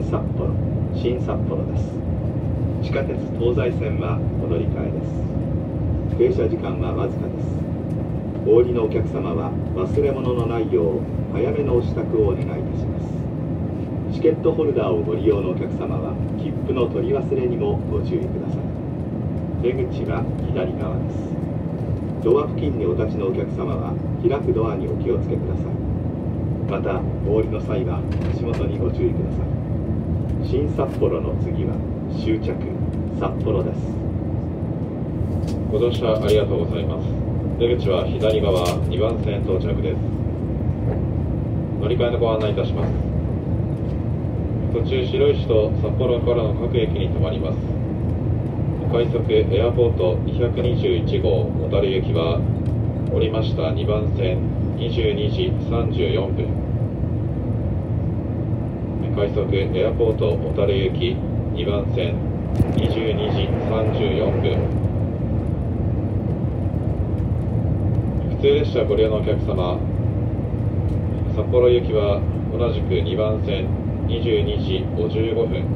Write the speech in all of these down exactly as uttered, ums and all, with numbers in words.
札幌、新札幌です。地下鉄東西線はお乗り換えです。停車時間はわずかです。お降りのお客様は忘れ物のないよう早めのお支度をお願いいたします。チケットホルダーをご利用のお客様は切符の取り忘れにもご注意ください。出口は左側です。ドア付近にお立ちのお客様は開くドアにお気をつけください。またお降りの際は足元にご注意ください。新札幌の次は終着札幌です。 ご乗車ありがとうございます。出口は左側にばん線到着です。乗り換えのご案内いたします。途中白石と札幌からの各駅に停まります。快速エアポートにひゃくにじゅういち号小樽行きは降りましたにばん線にじゅうにじさんじゅうよんぷん。快速エアポート小樽行きにばん線にじゅうにじさんじゅうよんぷん。普通列車ご利用のお客様、札幌行きは同じくにばん線にじゅうにじごじゅうごふん。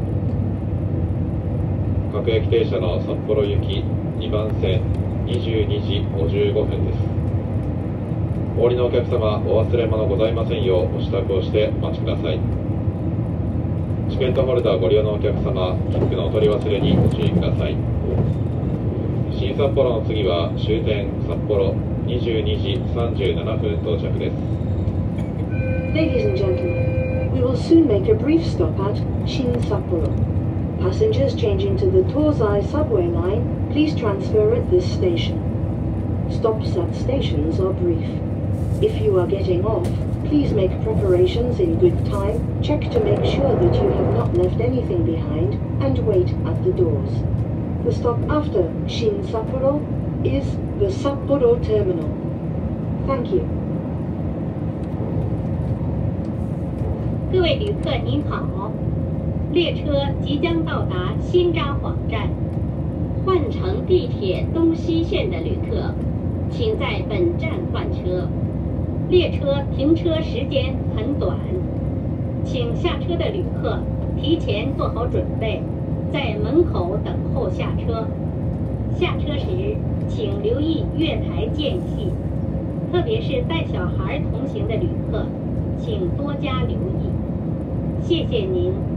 各駅停車の札幌行きにばん線にじゅうにじごじゅうごふんです。お降りのお客様、お忘れ物ございませんようお支度をしてお待ちください。チケットホルダーご利用のお客様、切符のお取り忘れにご注意ください。新札幌の次は終点札幌にじゅうにじさんじゅうななふん到着です。 Ladies and gentlemen, we will soon make a brief stop at Shin Sapporo. Passengers changing to the Tozai subway line, please transfer at this station. Stops at stations are brief. If you are getting off, please make preparations in good time, check to make sure that you have not left anything behind, and wait at the doors. The stop after Shin Sapporo is the Sapporo Terminal. Thank you. 各位旅客您好，列车即将到达新札幌站。换乘地铁东西线的旅客，请在本站换车。列车停车时间很短，请下车的旅客提前做好准备，在门口等候下车。下车时请留意月台间隙，特别是带小孩同行的旅客，请多加留意。谢谢您。